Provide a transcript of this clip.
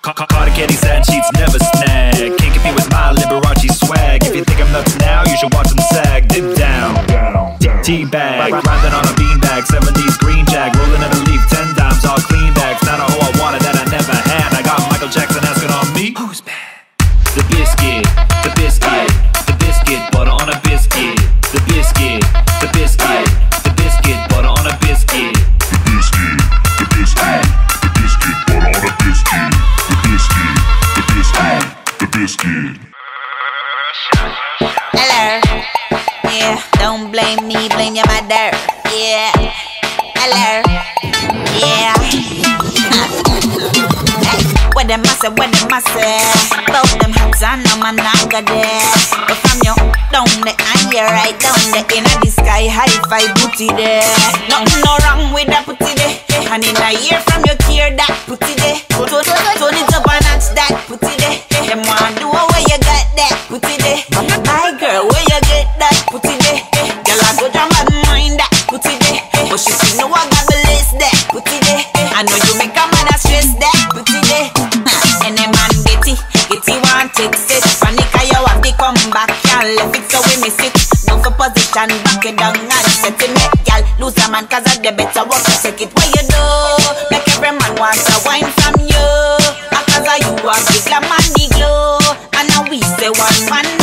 Carter candy satin sheets never snag. Can't compete with my Liberace swag. If you think I'm nuts now, you should watch them sag. Dip down, T-bag, grinding on a beanbag. 70s green jag, rolling in a leaf. 10 dimes, all clean bags. Not a hoe I wanted that I never had. I got Michael Jackson asking on me, who's bad? The biscuit, the biscuit, the biscuit, butter on a biscuit. The biscuit, the biscuit, the biscuit, butter on a biscuit. The biscuit, the biscuit, the biscuit, butter on a biscuit. The biscuit, the biscuit, the biscuit. Hello, yeah, don't blame me, blame your mother. Yeah, hello, yeah. What them a say, both them hands on them and I got there. But from you down the and you right down the inner the sky high five booty there. Nothing no wrong with that booty there. And in a year from your care that booty there. Turn it up and notch that booty there. Them want do where you got that booty there. My girl, where you get that booty there? Girl, I go jam and mind that booty there. But she see no I got the list that booty there. I know you make a man a stress that booty there. Any man get it want it. Panic I you have to come back. Can't left it so we miss it. No for position, back it down and set it. Make y'all lose a man cause of the better work to take it. What you do? Make every man want a wine from you. Cause of you a big man the glow. And now we say one man